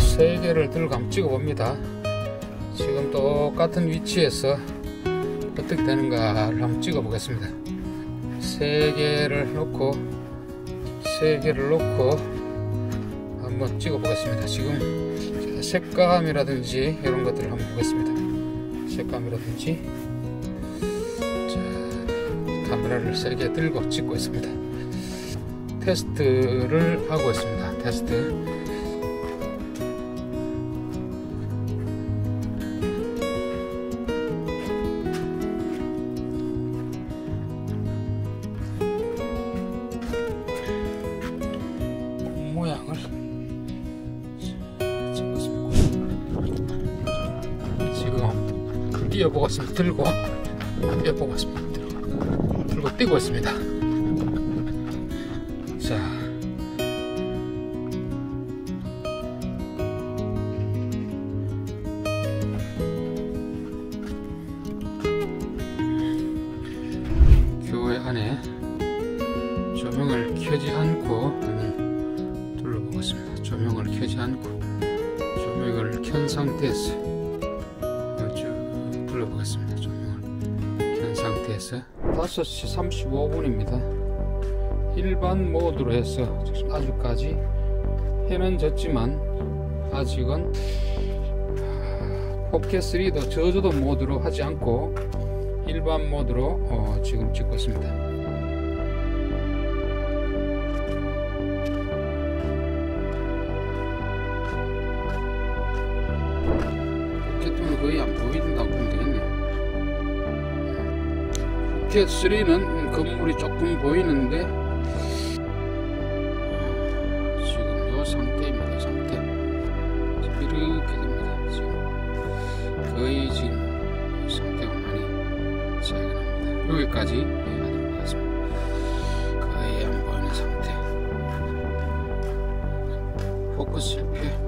3개를 들고 한번 찍어 봅니다. 지금 똑같은 위치에서 어떻게 되는가를 한번 찍어 보겠습니다. 3개를 놓고 한번 찍어 보겠습니다. 지금 색감이라든지 이런 것들을 한번 보겠습니다. 색감이라든지, 자, 카메라를 3개 들고 찍고 있습니다. 테스트를 하고 있습니다. 테스트. 모양을 찍었습니다. 지금 뛰어보고 있습니다. 들고 뛰어보고 있습니다. 들고 뛰고 있습니다. 자, 교회 안에 조명을 켜지 않고 한번 둘러보겠습니다. 조명을 켜지 않고 조명을 켠 상태에서 쭉 둘러보겠습니다. 조명을 켠 상태에서 5시 35분입니다. 일반 모드로 해서 지금 아직까지 해는 졌지만 아직은 4K3도 저조도 모드로 하지 않고 일반 모드로 지금 찍고 있습니다. 포켓2는 거의 안 보인다고 보면 되겠네요. 포켓3는 건물이 조금 보이는데 지금 이 상태입니다. 이 상태 이렇게 됩니다. 지금 거의 지금 이 상태가 많이 차이가 납니다. 여기까지 하도록 하겠습니다. 거의 안 보이는 상태. 포커스 실패.